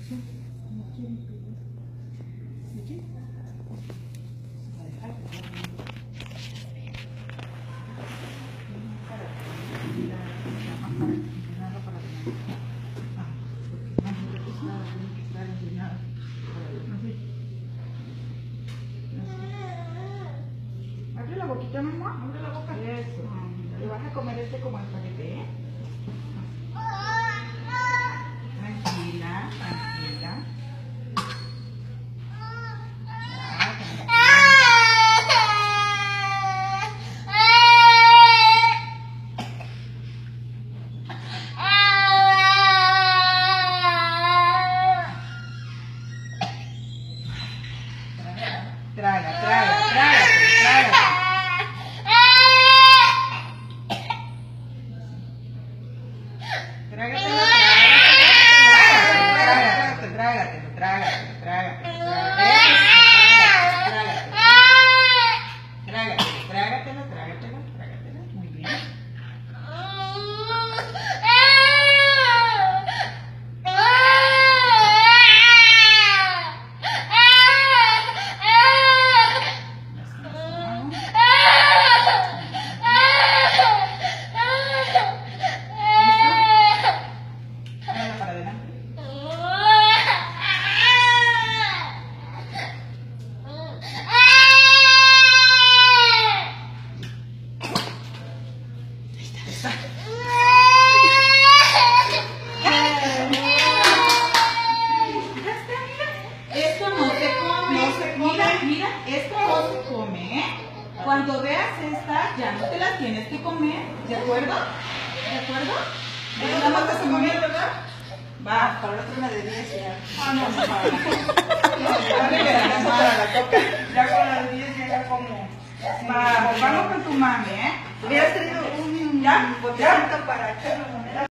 Abre la boquita, mamá. Abre la boca. Eso. Le vas a comer este como el paquete, ¿eh? Tranquila, tranquila. Traga, traga, traga, traga. Trágatelo, trágatelo, trágatelo, trágatelo, trágatelo, trágatelo, trágatelo, muy bien. Esto no se come, mira, esto no se come, ¿eh? Cuando veas esta, ya no te la tienes que comer, ¿de acuerdo? ¿De acuerdo? ¿No más vas a comer, verdad? Va, para la otra de 10 ya. Ah, no, no, ya con las 10 ya como. Vamos con tu mami, ¿eh? Hubieras tenido un botecito para echar la moneda.